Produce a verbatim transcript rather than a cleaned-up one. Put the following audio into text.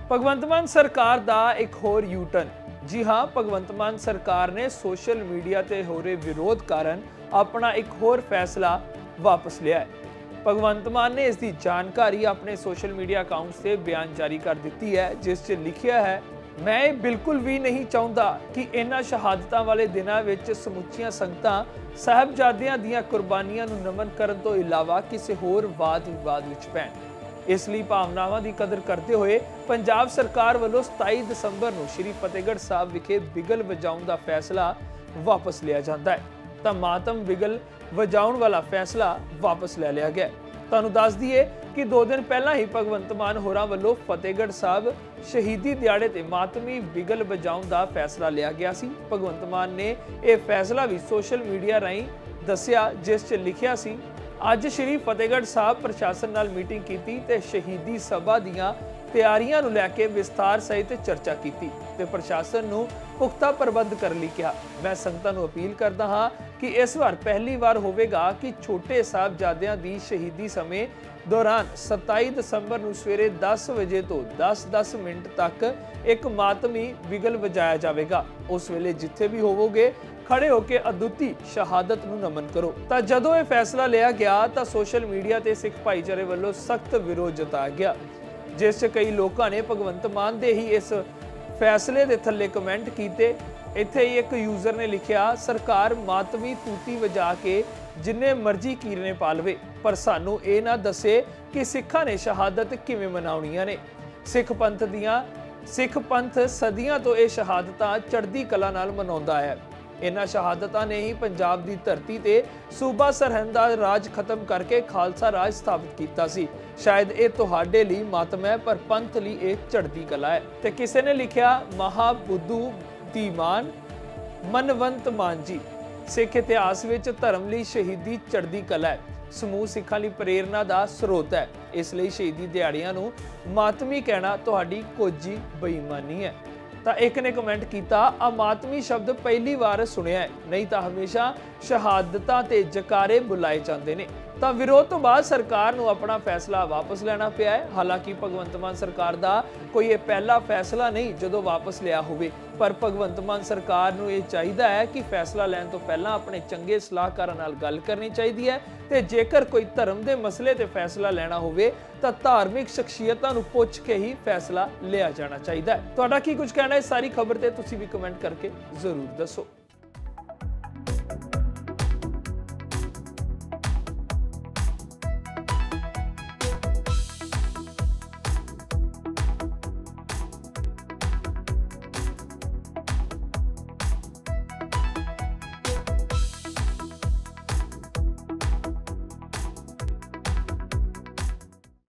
ਭਗਵੰਤ ਮਾਨ ਸਰਕਾਰ ਦਾ ਇੱਕ ਹੋਰ ਯੂ ਟਰਨ। जी हाँ, भगवंत मान सरकार ने सोशल मीडिया ते हो रहे विरोध कारण अपना एक होर फैसला वापस लिया है। भगवंत मान ने इसकी जानकारी अपने सोशल मीडिया अकाउंट से बयान जारी कर दी है, जिस च लिखिया है, मैं बिल्कुल भी नहीं चाहता कि इन्हां शहादतां वाले दिनां विच समुचियां संगतां साहिबजादियां दीयां कुर्बानियां नूं नमन करन तो इलावा किसी होर वाद विवाद विच पैण। इसलिए भावनावां की कदर करते हुए पंजाब सरकार वालों सताई दसंबर को श्री फतेहगढ़ साहब विखे बिगल वजाउण का फैसला वापस लिया जाता है। तो मातम बिगल वजाउण वाला फैसला वापस ले लिया गया। तुहानूं दस दईए कि दो दिन पहला ही भगवंत मान होरां वालों फतेहगढ़ साहब शहीदी दिहाड़े ते मातमी बिगल वजाउण का फैसला लिया गया सी। भगवंत मान ने यह फैसला भी सोशल मीडिया राहीं दस्सिया, जिस च लिखिया सी, ਅੱਜ श्री फतेहगढ़ साहब प्रशासन नाल मीटिंग की ते शहीदी सभा दीआं तैयारियां नूं लैके विस्तार सहित चर्चा की ते प्रशासन नूं पुख्ता प्रबंध करन लई कहा। मैं संगतां नूं अपील करदा हां कि इस बार पहली बार होवेगा कि छोटे साहबजादियां दी शहीदी समय दौरान सताई दसंबर नूं सवेरे दस बजे तो दस दस मिनट तक एक मातमी बिगल वजाया जाएगा। उस वेले जिथे भी होवोगे खड़े होकर अदुੱਤੀ शहादत नूं नमन करो। ਤਾਂ ਜਦੋਂ ਇਹ फैसला लिया गया तो सोशल मीडिया ਤੇ सिख भाईचारे ਵੱਲੋਂ सख्त विरोध जताया गया, जिस च कई लोगों ने भगवंत मान दे ही इस फैसले ਦੇ ਥੱਲੇ कमेंट ਕੀਤੇ। ਇੱਥੇ ਹੀ ਇੱਕ यूजर ने लिखिया, सरकार मातमी तूती वजा के जिन्ने मर्जी कीरने पा लवे, पर सानू ਇਹ ना दसे कि सिखां ने शहादत किवें मनाउणीਆਂ ने। सिख पंथ दियां सिख पंथ सदियां तो ਇਹ शहादतां चढ़दी कला नाल मनाउंदा है। इन्हां शहादतां ने ही पंजाब की धरती ते सूबा सरहंद दा राज खत्म करके खालसा राज स्थापित कीता सी। शायद ये तुहाडे लई मातम है, पर पंथ लई ये चढ़दी कला है। ते किसी ने लिखिया, महाबुद्धू दी मान मनवंत मान जी, सिख इतिहास विच धर्म लई शहीदी चढ़दी कला है, समूह सिखां लई प्रेरणा दा स्रोत है। इसलिए शहीदी दिहाड़ियां नूं मातमी कहना तुहाडी कोजी बेईमानी है। तो एक ने कमेंट किया, अमातमी शब्द पहली बार सुनिया है, नहीं तो हमेशा शहादतां ते जकारे बुलाए जाते हैं। तो विरोध तो बाद सरकार नूं अपना फैसला वापस लेना पिया है। हालांकि भगवंत मान सरकार का कोई ये पहला फैसला नहीं जो वापस लिया होवे, पर भगवंत मान सरकार नूं ये चाहिए है कि फैसला लैण तो पहला अपने चंगे सलाहकारां नाल गल करनी चाहिए है। ते जेकर कोई धर्म के मसले ते फैसला लेना होवे तो धार्मिक शख्सियतां नूं पुछ के ही फैसला लिया जाना चाहिए है। तुहाडा की कुछ कहना है सारी खबर ते तुसीं भी कमेंट करके जरूर दसो।